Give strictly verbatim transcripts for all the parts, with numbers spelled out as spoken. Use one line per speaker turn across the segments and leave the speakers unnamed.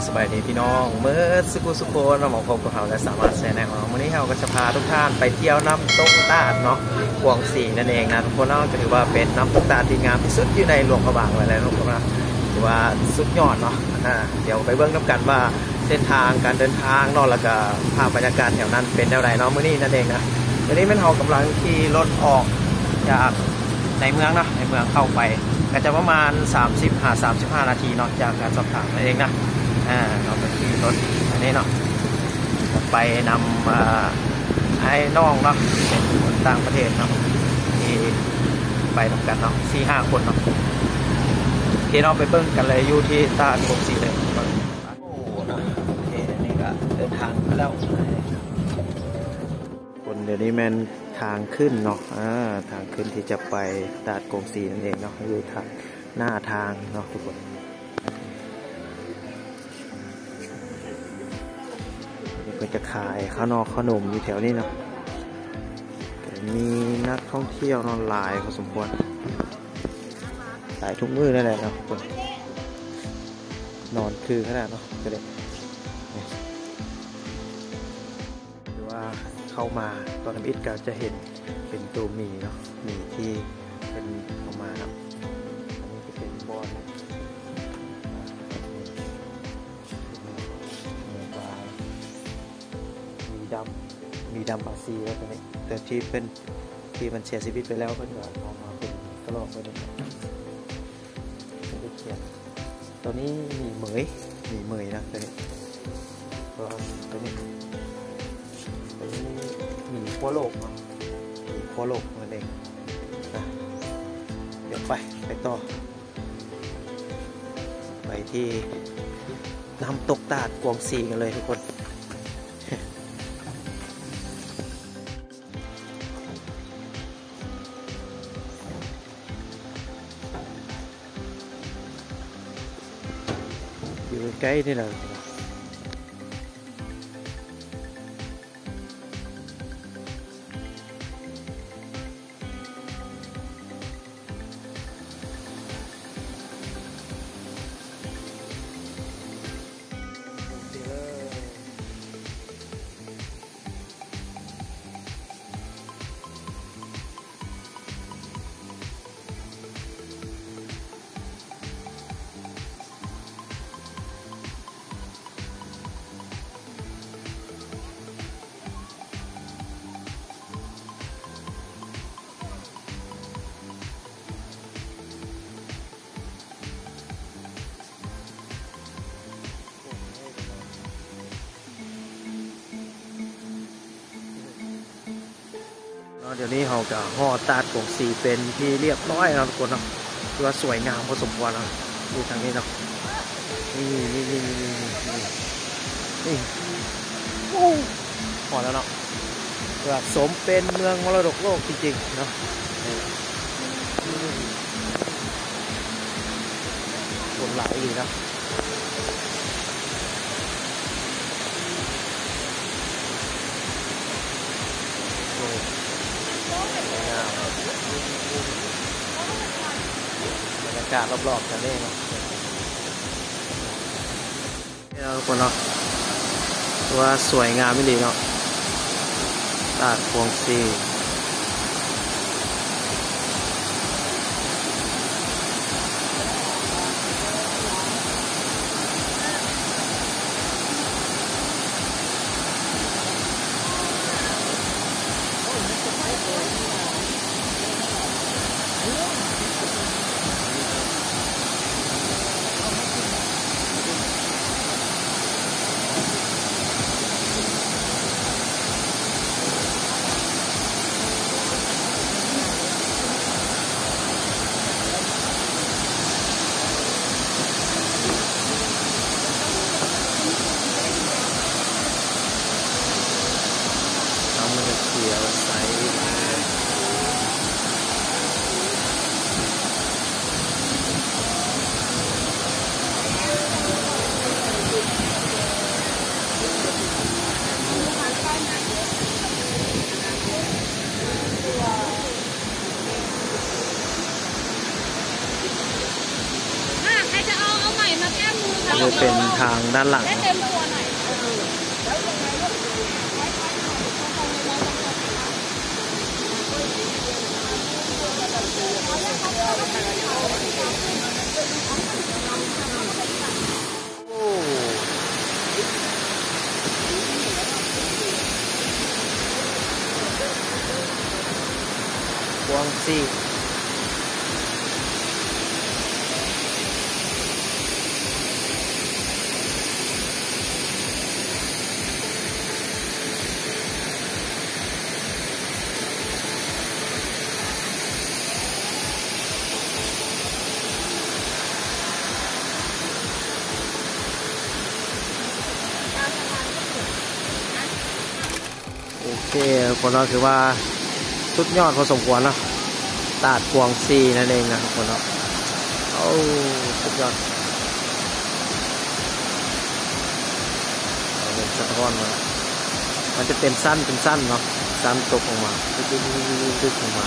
สบายดีพี่น้องเมื่อสุกุสุโคนเราหมอพบกับเราและสามารถแชร์แนววันนี้เราก็จะพาทุกท่านไปเที่ยวน้ำตกตาดเนาะกวงสีนั่นเองนะทุกคนเนาะก็ถือว่าเป็นน้ำตกตาดที่งามที่สุดอยู่ในหลวงพระบางเลยนะทุกคนนะถือว่าสุดยอดเนาะอ่าเดี๋ยวไปเบื้องน้ำกันว่าเส้นทางการเดินทางเนาะแล้วก็ภาพบรรยากาศแถวนั้นเป็นแนวไหนเนาะเมื่อนี้นั่นเองนะวันนี้เป็นเรากำลังขี่รถออกจากในเมืองเนาะในเมืองเข้าไปก็จะประมาณสามสิบหาสามสิบห้านาทีเนาะจากการสอบถามนั่นเองนะอ่าเราไปขี่รถอันนี้เนาะไปนำให้น้องเนาะเป็นคนต่างประเทศเนาะที่ไปทำกันเนาะสี่ห้าคนเนาะที่เราไปเบิ้งกันเลยอยู่ที่ตาดกบสีเลยโอ้เนาะโอเคนี่ก็เดินทางแล้วคนเดี๋ยวนี้แมนทางขึ้นเนาะอ่าทางขึ้นที่จะไปตาดกงสีนั่นเองเนาะอยู่ทางหน้าทางเนาะทุกคนก็จะขายข้าวนอกขนมอยู่แถวนี้เนาะมีนักท่องเที่ยวนอนหลายพอสมควรหลายทุกมื้อนั่นแหละเนาะทุกคนนอนคือขนาดเนาะก็เลยหรือว่าเข้ามาตอนน้ำอิดก็จะเห็นเป็นตัวหมีเนาะหมีที่เป็นเข้ามาครับอันนี้จะเป็นบอลมีดำมีดำปาซีแล้วตอนนี้แต่ที่เป็นที่มันเสียชีวิตไปแล้วเพื่อนก็ออกมาเป็นกระรอกไปเลยไม่ได้เขียนตอนนี้มีเหมยมีเหมยนะตัวนี้ตัวตัวนี้ตัวนี้มีขั้วโลกเนาะมีขั้วโลกนั่นเองนะเดี๋ยวไปไปต่อไปที่น้ำตกตาดกวงสีกันเลยทุกคนอยู่ใกล้นี่แหละเดี๋ยวนี้เราก็ห่อตาดกงสีเป็นที่เรียบร้อยแล้วทุกคนเนาะคือว่าสวยงามพอสมควรแล้วดูทางนี้เนาะนี่นี่นี่นี่นี่นี่โอ้พอแล้วเนาะคือว่าสมเป็นเมืองมรดกโลกจริงๆเนาะคนหลายดีนะบรรยากาศรอบๆกันนี่เนาะนี่เราทุกคนเนาะว่าสวยงามไม่ดีเนาะตาดกวงสีเขียวใสจะเป็นททางด้านหลัง
ได้เต็มตัวหน่อย
กวางซีโอเคคนเราถือว่าสุดยอดพอสมควรเนาะตาดกวางซีนั่นเองนะคนเราโอ้สุดยอดเป็นสะท้อนมามันจะเป็นสั้นเป็นสั้นเนาะสั้นตกออกมาดึ๊ดดึ๊ดดึ๊ดออกมา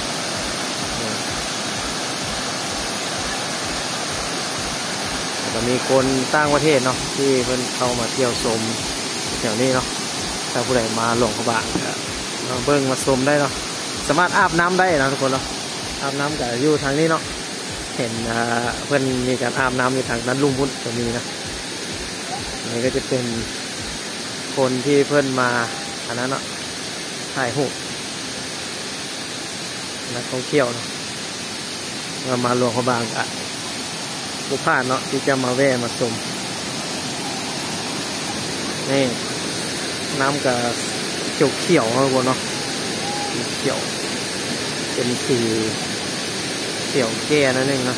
แต่มีคนต่างประเทศเนาะที่เพิ่นเข้ามาเที่ยวชมแถวนี้เนาะถ้าผู้ใดมาหลวงพระบางมาเบิ้งมาชมได้เนาะสามารถอาบน้ำได้นะทุกคนเนาะอาบน้ำกับอยู่ทางนี้เนาะเห็นเพื่อนมีการอาบน้ำอยู่ทางด้านลุ่มพุ้นจะมีนะนี่ก็จะเป็นคนที่เพื่อนมาอันนั้นเนาะถ่ายรูปนักท่องเที่ยวเนาะมามาหลวงพระบางอ่ะผู้พลาดเนาะที่จะมาแวะมาชมนี่น้ำกับเขียวเขียวนะทุกคนเนาะเขียวเป็นสีเขียวแก่นั่นเองนะ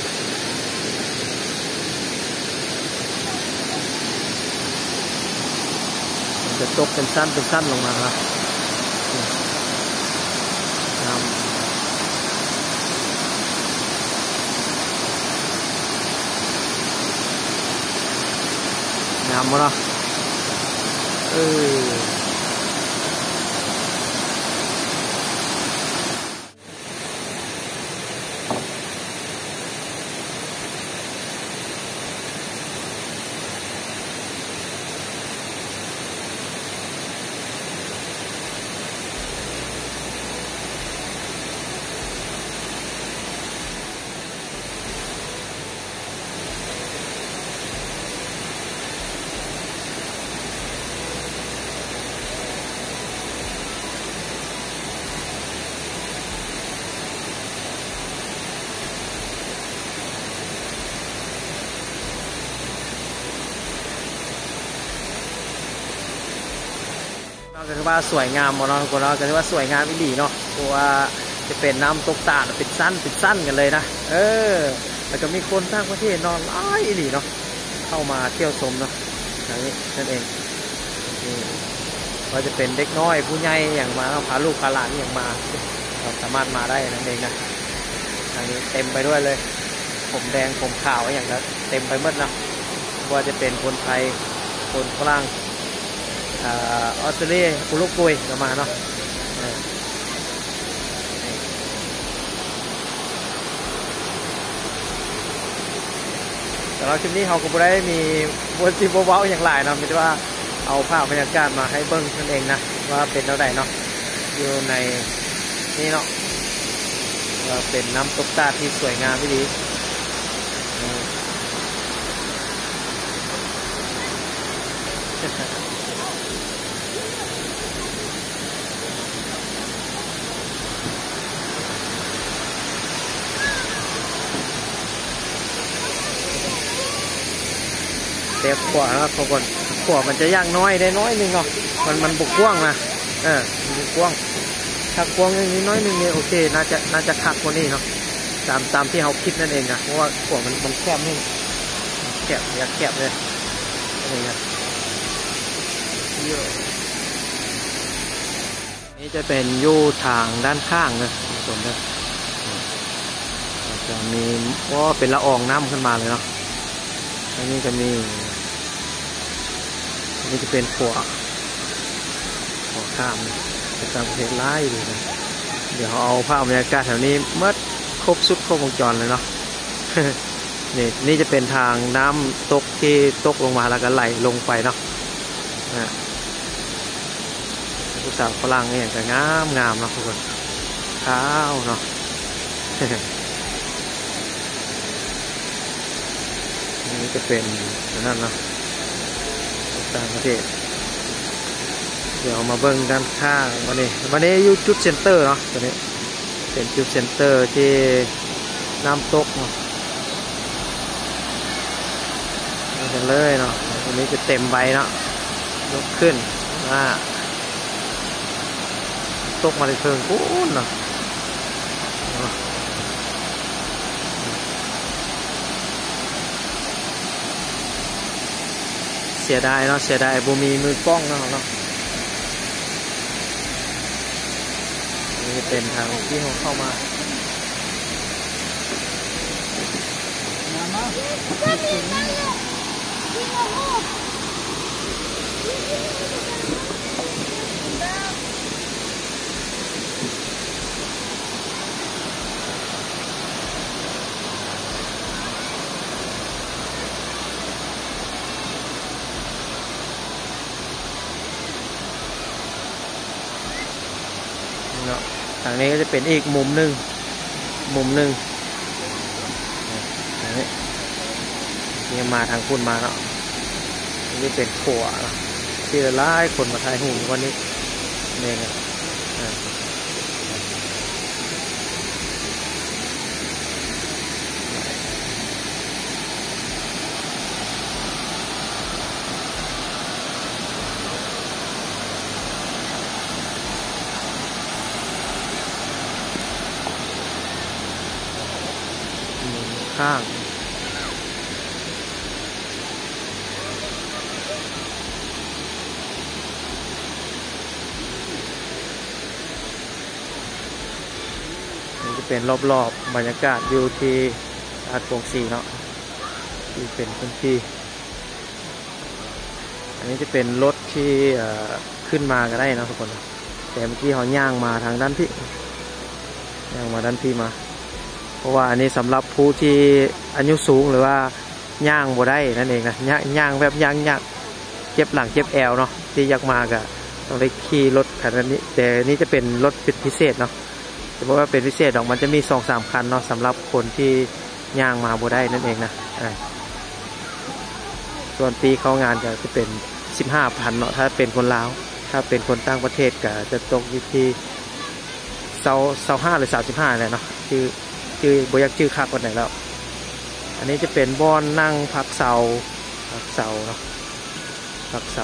มันจะตกเป็นสั้นเป็นสั้นลงมาครับน้ำน้ำมั้งเนาะเออก็ถือว่าสวยงามเนาะคนเราก็ถือว่าสวยงามอีหลีเนาะเพราะว่าจะเป็นน้ำตกตาดเป็นสั้นเป็นสั้นกันเลยนะเออแล้วก็มีคนต่างประเทศนอนอ้ายอีหลีเนาะเข้ามาเที่ยวชมเนาะอย่างนี้นั่นเองนี่ก็จะเป็นเด็กน้อยผู้ใหญ่อย่างมาพาลูกพาหลานอย่างมาเราสามารถมาได้นั่นเองนะทางนี้เต็มไปด้วยเลยผมแดงผมขาวอย่างนั้นเต็มไปหมดนะว่าจะเป็นคนไทยคนฝรั่งออสเตรเลียอุรุกวัยประมาณเนาะแต่เราคลิปนี้เขาก็ไม่ได้มีบนจีบเบาอย่างไรเนาะมีแต่ว่าเอาภาพบรรยากาศมาให้เบิ้งนั่นเองนะว่าเป็นเท่าไหร่เนาะอยู่ในนี่เนาะว่าเป็นน้ำตกตาดที่สวยงามที่ดีเต็มขวาแล้วทุกคนขวามันจะย่างน้อยได้น้อยนึงเนาะมันมันบุกกว้างนะเออบุกกว้างถ้ากว้างอย่างนี้น้อยนึงเนี่ยโอเคน่าจะน่าจะคักกว่านี้เนาะตามตามที่เขาคิดนั่นเองนะเพราะว่าขวามันมันแคบนี่แคบอยากแคบเลยอะไรเงี้ยนี่จะเป็นยู่ทางด้านข้างนะส่วนนี้จะมีว่าเป็นละอองน้ำขึ้นมาเลยเนาะอันนี้จะมีอันนี้จะเป็นขวาขวาข้ามเป็นต่างประเทศไล่ดูนะเดี๋ยวเอาภาพบรรยากาศแถวนี้เมื่อครบสุดครบวงจรเลยเนาะนี่นี่จะเป็นทางน้ำตกที่ตกลงมาแล้วก็ไหลลงไปเนาะนะผู้สาวฝรั่งเนี่ยจะงามงามเนาะทุกคนขาวเนาะ นี่จะเป็นนั่นเนาะต่างประเทศเดี๋ยวมาเบิ้งด้านข้างวันนี้วันนี้อยู่จุดเซ็นเตอร์เนาะตัวนี้เป็นจุดเซ็นเตอร์ที่น้ำตกเนาะนี่กันเลยเนาะวันนี้จะเต็มใบเนาะยกขึ้นอ่าตกมาในเชิงปูนเนาะเสียดายเนาะเสียดายบ่มีมือกล้องเนาะเนาะนี่เป็นทางที่เขาเข้ามาทางนี้ก็จะเป็นอีกมุมหนึ่งมุมหนึ่งนี่นี่มาทางคุณมาเนาะนี่เป็นขัวที่ละลายคนมาถ่ายหูวันนี้เนี่ยไงข้างนี่จะเป็นรอบๆ บบรรยากาศอยู่ที่อาดโป่งสีเนาะที่เป็นพื้นที่อันนี้จะเป็นรถที่ขึ้นมาก็ได้นะทุกคนแต่เมื่อกี้เขาย่างมาทางด้านพี่ย่างมาด้านพี่มาเพราะว่าอันนี้สำหรับผู้ที่อายุสูงหรือว่าย่างบ่ได้นั่นเองนะย่างแบบย่างย่างเจ็บหลังเจ็บแอวเนาะที่อยากมาก็ต้องได้ขี่รถคันนี้แต่นี่จะเป็นรถพิเศษเนาะแต่ว่าเป็นพิเศษออกมันจะมีสองสามคันเนาะสำหรับคนที่ย่างมาบ่ได้นั่นเองนะส่วนปีเข้างานก็จะเป็นสิบห้าพันเนาะถ้าเป็นคนลาวถ้าเป็นคนต่างประเทศก็จะตกอยู่ที่เซาเซาห้าหรือสามสิบห้าเลยเนาะคือชื่อบอยากชื่อคักวันไหนแล้วอันนี้จะเป็นบอนนั่งพักเสาพักเสาเนาะพักเสา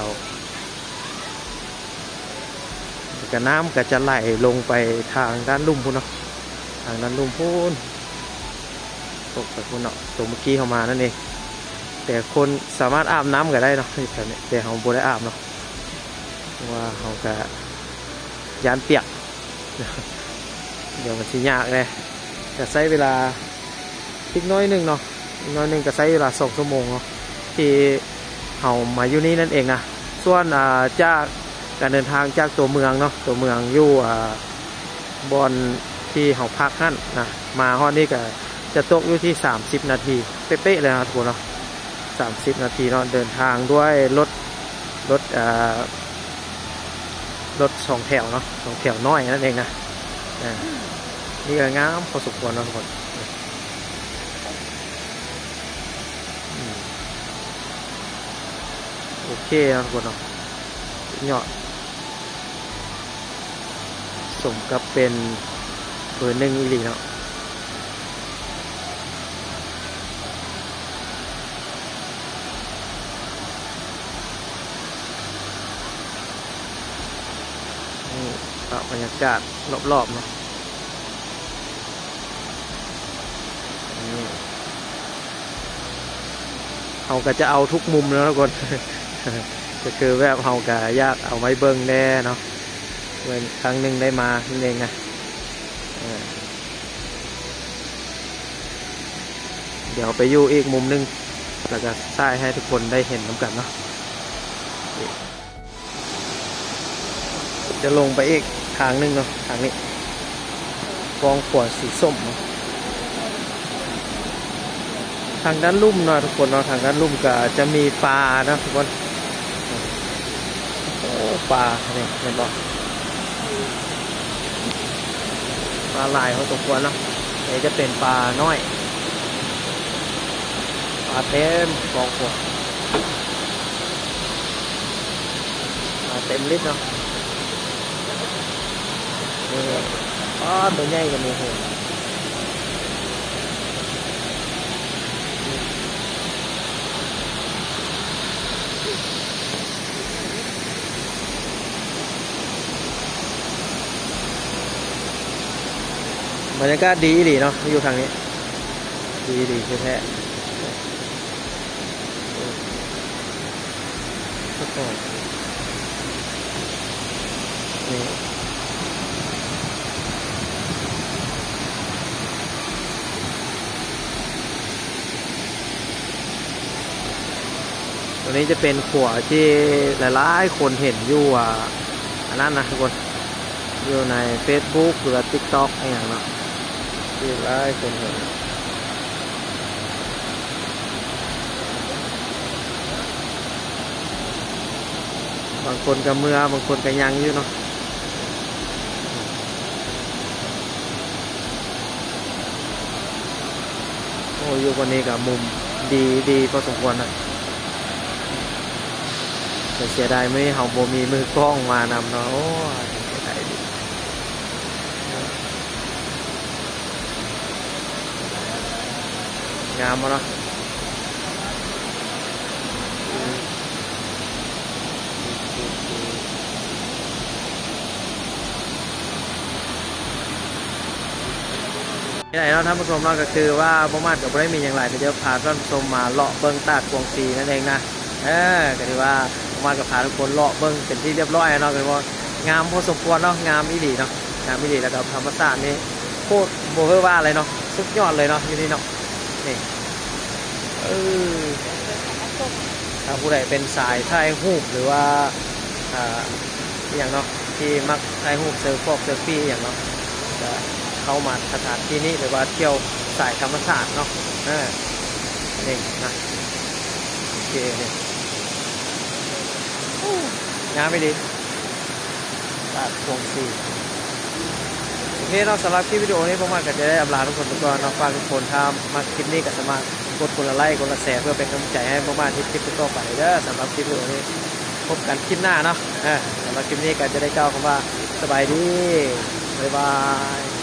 กับน้ำก็จะไหลลงไปทางด้านลุ่มพุ่นเนาะทางด้านลุ่มพุ่นตกไปพุ่นเนาะตัวเมื่อกี้เข้ามานั่นเองแต่คนสามารถอาบน้ำก็ได้เนาะแต่เนี่ยแต่เขาบ่ได้อาบเนาะว่าเขาก็ยานเปียกเดี๋ยวมันสิยากเลยจะใช้เวลาอีกน้อยหนึ่งเนาะอีกน้อยหนึ่งก็ใช้เวลาสองชั่วโมงเนาะที่เขามาอยู่นี่นั่นเองนะส่วนจากการเดินทางจากตัวเมืองเนาะตัวเมืองอยู่บอนที่เขาพักนั่นนะมาฮอดนี่ก็จะตกอยู่ที่สามสิบนาทีเป๊ะๆเลยนะทุกคนเนาะสามสิบนาทีเนาะเดินทางด้วยรถรถรถสองแถวเนาะสองแถวน้อยนั่นเองนะนี่ก็งามพอสมควรนะทุกคนโอเคนะทุกคนเนาะยอดสมกับเป็นเบอร์หนึ่งอีหลีเนาะนี่บรรยากาศรอบๆเนาะเขาก็จะเอาทุกมุมแล้วทุกคนก็คือแบบเขาก็ยากเอาไว้เบิ้งแน่เนาะเว้นครั้งหนึ่งได้มานั่นเองนะเดี๋ยวไปอยู่อีกมุมหนึ่งแล้วก็ใส่ให้ทุกคนได้เห็นน้ำกันเนาะจะลงไปอีกทางหนึ่งเนาะทางนี้กองขวดสีส้มทางด้านลุ่มเนาะทุกคนเนาะทางด้านลุ่มก็จะมีปลานะทุกคนโอ้ปลาเนี่ยเห็นบอกปลาลายเขาตกวนเนาะนี่จะเป็นปลาน้อยปลาเต็มกองขวดปลาเต็มลิตรเนาะนี่อ๋อตัวใหญ่กันนี่โหบรรยากาศดีดีเนาะอยู่ทางนี้ดีดีแท้นี่ตัวนี้จะเป็นขวดที่หลายๆคนเห็นอยู่อ่ะอันนั้นนะทุกคนอยู่ใน Facebook หรือ TikTok อะไรอย่างเงี้ยที่หลายคนเห็นบางคนกับเมื่อบางคนกับยังอยู่เนาะโอ้อยู่วันนี้กับมุมดีดีพอสมควรนะแต่เสียดายไม่เฮาโบมีมือกล้องมานำเนาะโอ้ยเสียดายดิงามเนาะที่ไหนเนาะท่านผู้ชมเนาะก็คือว่าประมาณกับไม่ได้มีอย่างไรเดี๋ยวพาท่านผู้ชมมาเลาะเบิ้งตาดกวงซีนั่นเองนะเออก็ถือว่าประมาณกับพาทุกคนเลาะเบิ้งเป็นที่เรียบร้อยเนาะก็ว่างามพอสมควรเนาะงามอีหลีเนาะงามอีหลีแล้วก็ธรรมชาตินี่โคตรโบเฮว่าอะไรเนาะสุดยอดเลยเนาะที่นี่เนาะนี่เออถ้าผู้ใดเป็นสายถ่ายรูปหรือว่าอ่าอย่างเนาะที่มักถ่ายรูปเซอร์ฟอกเซอร์ฟี่อย่างเนาะจะเข้ามาสถานที่นี้หรือว่าเที่ยวสายธรรมชาติเนาะเออนี่นะโอเคนี่งามไม่ดีตัดพวงซีโอเคเนาะสำหรับคลิปวิดีโอนี้ผมมาก็จะได้อำลาทุกคนทุกคนน้องฟังทุกคนทำมาคลิปนี้ก็สามารถกดคนละไลค์คนละแชร์เพื่อเป็นกำลังใจให้ผมมาที่คลิปต่อไปเด้อสำหรับคลิปวิดีโอนี้พบกันคลิปหน้าเนาะเออสำหรับคลิปนี้ก็จะได้กล่าวคำว่าสบายดีบ๊ายบาย